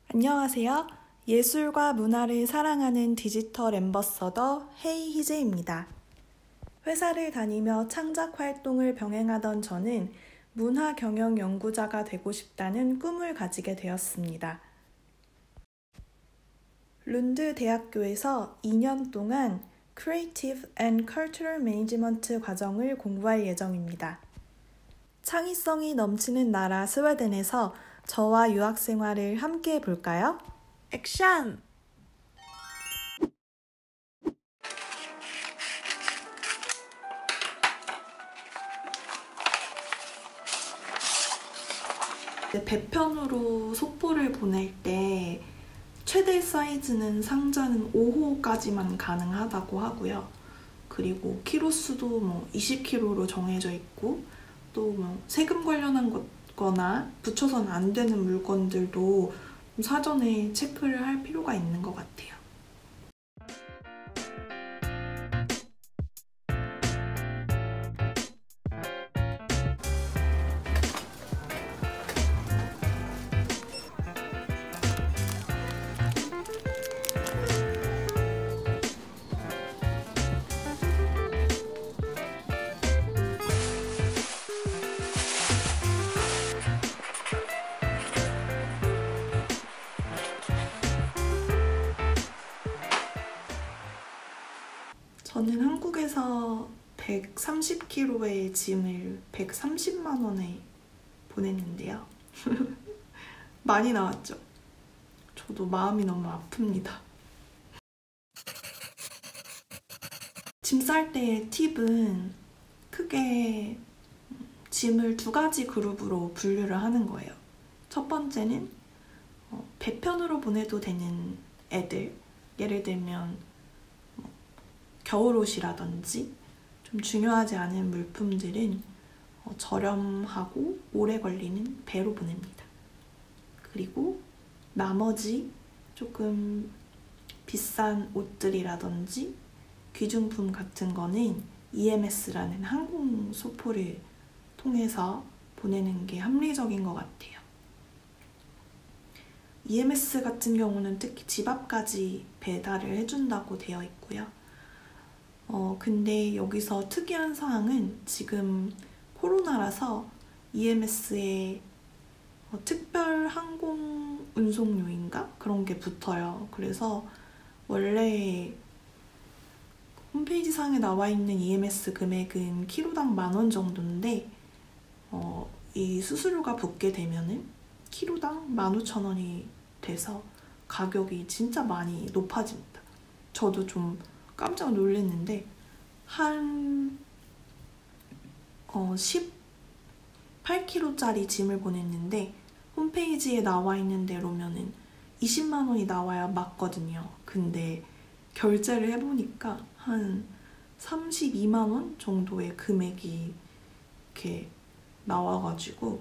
안녕하세요. 예술과 문화를 사랑하는 디지털 앰버서더 헤이 희재입니다. 회사를 다니며 창작 활동을 병행하던 저는 문화 경영 연구자가 되고 싶다는 꿈을 가지게 되었습니다. 룬드 대학교에서 2년 동안 Creative and Cultural Management 과정을 공부할 예정입니다. 창의성이 넘치는 나라 스웨덴에서 저와 유학 생활을 함께 해볼까요? 액션! 배편으로 소포를 보낼 때 최대 사이즈는 상자는 5호까지만 가능하다고 하고요. 그리고 키로수도 20kg로 정해져 있고 또 세금 관련한 거나 붙여서는 안 되는 물건들도 사전에 체크를 할 필요가 있는 것 같아요. 저는 한국에서 130kg의 짐을 130만 원에 보냈는데요. 많이 나왔죠? 저도 마음이 너무 아픕니다. 짐 쌀 때의 팁은 크게 짐을 2가지 그룹으로 분류를 하는 거예요. 첫 번째는 배편으로 보내도 되는 애들, 예를 들면 겨울옷이라든지 좀 중요하지 않은 물품들은 저렴하고 오래 걸리는 배로 보냅니다. 그리고 나머지 조금 비싼 옷들이라든지 귀중품 같은 거는 EMS라는 항공 소포를 통해서 보내는 게 합리적인 것 같아요. EMS 같은 경우는 특히 집 앞까지 배달을 해준다고 되어 있고요. 근데 여기서 특이한 사항은 지금 코로나라서 EMS에 특별 항공 운송료인가? 그런 게 붙어요. 그래서 원래 홈페이지 상에 나와 있는 EMS 금액은 키로당 10,000원 정도인데 이 수수료가 붙게 되면은 키로당 15,000원이 돼서 가격이 진짜 많이 높아집니다. 저도 좀 깜짝 놀랐는데 한 18kg짜리 짐을 보냈는데 홈페이지에 나와 있는 대로면은 20만 원이 나와야 맞거든요. 근데 결제를 해보니까 한 32만 원 정도의 금액이 이렇게 나와가지고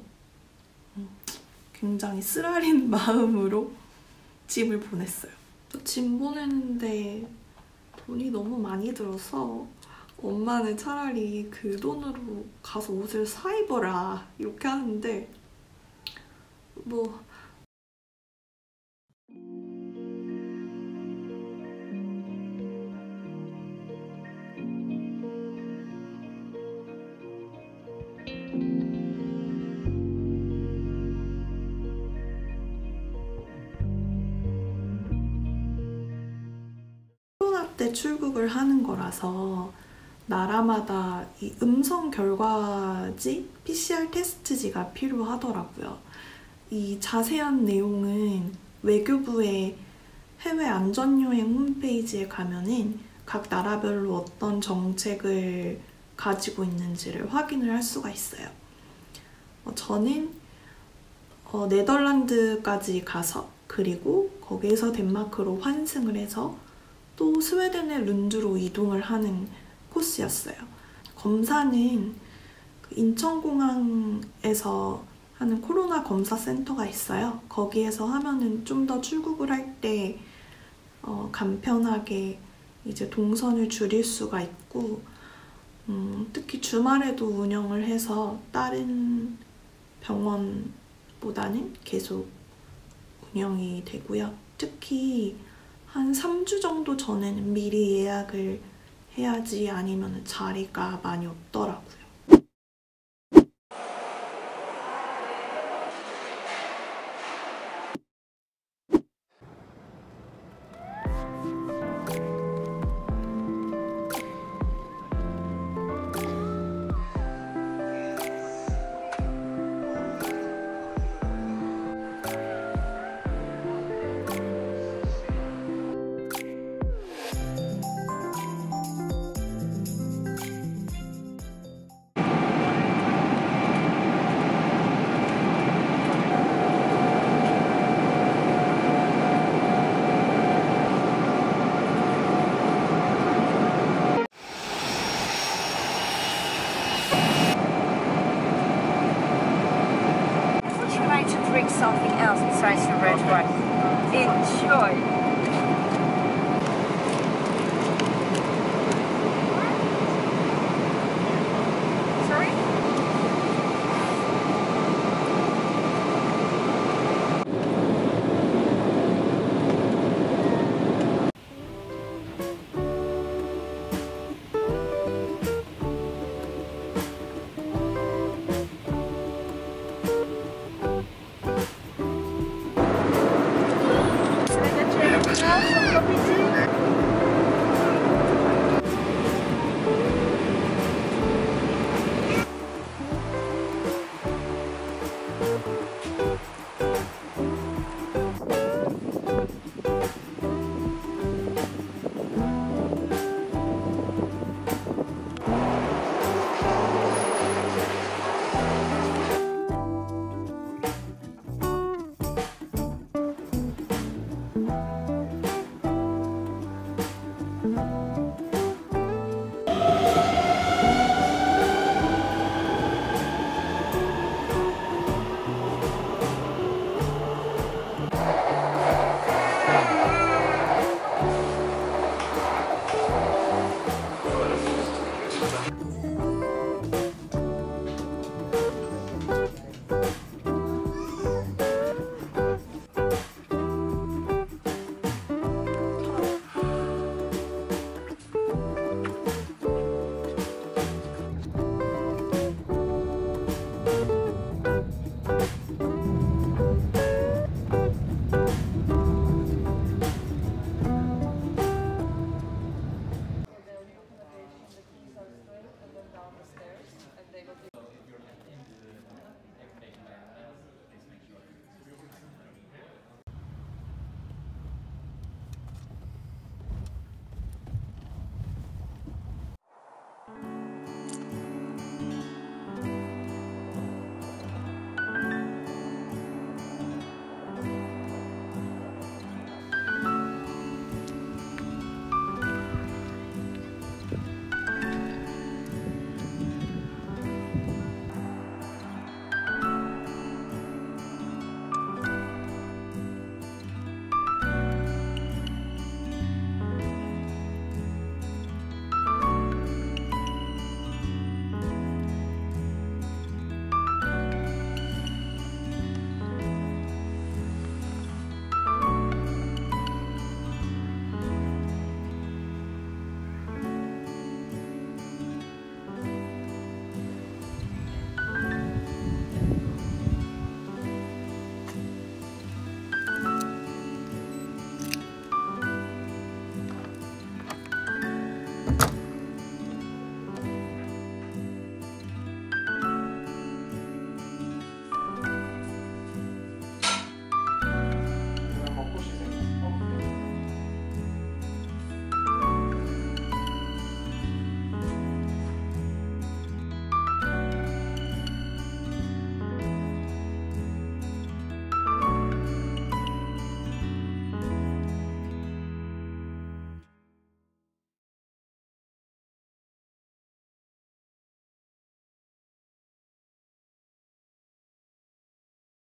굉장히 쓰라린 마음으로 짐을 보냈어요. 짐 보내는데 돈이 너무 많이 들어서 엄마는 차라리 그 돈으로 가서 옷을 사 입어라 이렇게 하는데 코로나 때 출국을 하는 거라서 나라마다 이 음성 결과지, PCR 테스트지가 필요하더라고요. 이 자세한 내용은 외교부의 해외 안전여행 홈페이지에 가면은 각 나라별로 어떤 정책을 가지고 있는지를 확인을 할 수가 있어요. 저는 네덜란드까지 가서 그리고 거기에서 덴마크로 환승을 해서 또 스웨덴의 룬드로 이동을 하는 코스였어요. 검사는 인천공항에서 하는 코로나 검사 센터가 있어요. 거기에서 하면은 좀 더 출국을 할 때 간편하게 이제 동선을 줄일 수가 있고 특히 주말에도 운영을 해서 다른 병원보다는 계속 운영이 되고요. 특히 한 3주 정도 전에는 미리 예약을 해야지 아니면 자리가 많이 없더라고요.